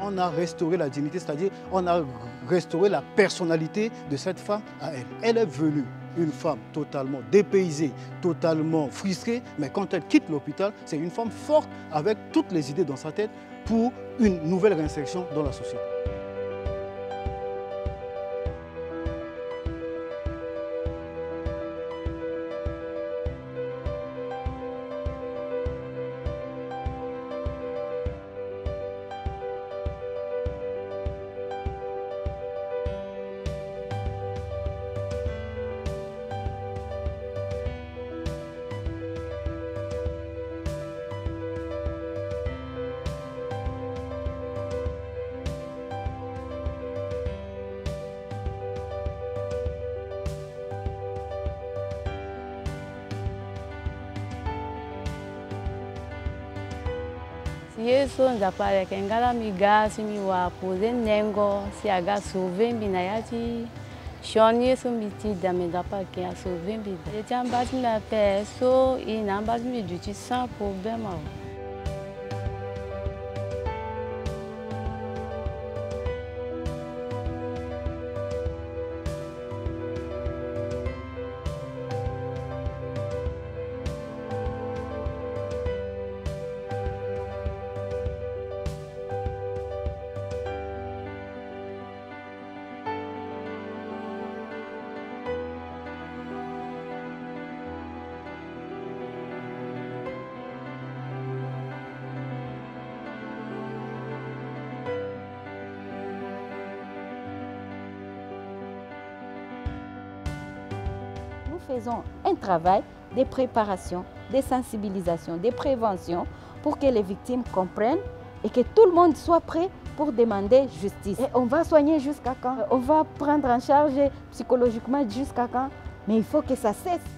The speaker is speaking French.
on a restauré la dignité, c'est-à-dire on a restauré la personnalité de cette femme à elle. Elle est venue, une femme totalement dépaysée, totalement frustrée, mais quand elle quitte l'hôpital, c'est une femme forte avec toutes les idées dans sa tête pour une nouvelle réinsertion dans la société. Yesu nzapale kengala migasi miwa pose nengo si aga sovembi na yati shoni Yesu miti dame nzapale ke a sovembi de tiambati me pe so inambati me duti sans problème. Nous faisons un travail de préparation, de sensibilisation, de prévention pour que les victimes comprennent et que tout le monde soit prêt pour demander justice. Et on va soigner jusqu'à quand? On va prendre en charge psychologiquement jusqu'à quand? Mais il faut que ça cesse.